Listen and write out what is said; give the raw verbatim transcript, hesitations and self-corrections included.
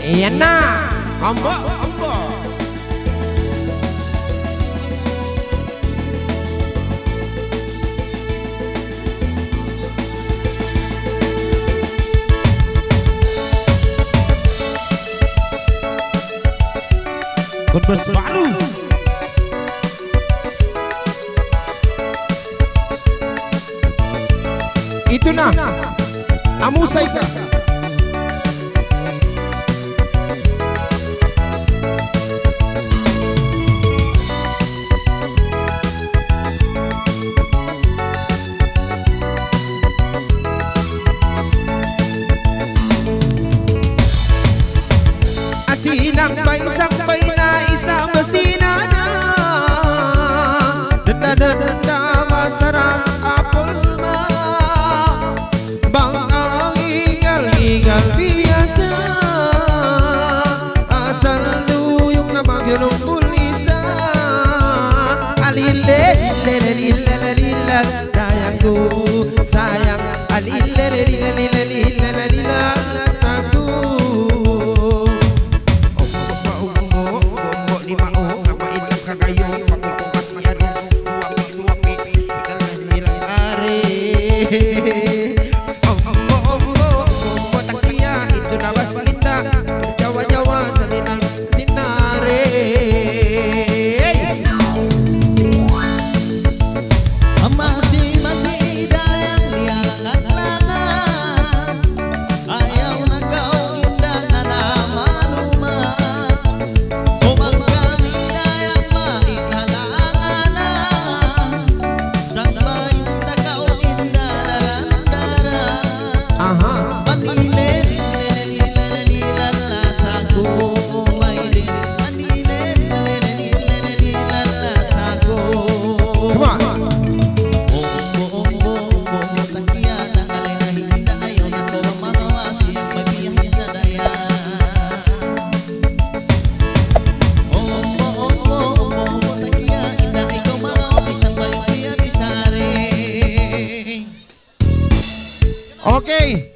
Iya nah, ambo ambo. Konvers baru. Itu nah, Amu Saika. Sampai sampai na isa masinana denda denda masarang apol ma bang ingal ingal biasa asal duyung na magyong pulisa alile lile lile lile dayangku sayang alile lile lile lile lile Oke,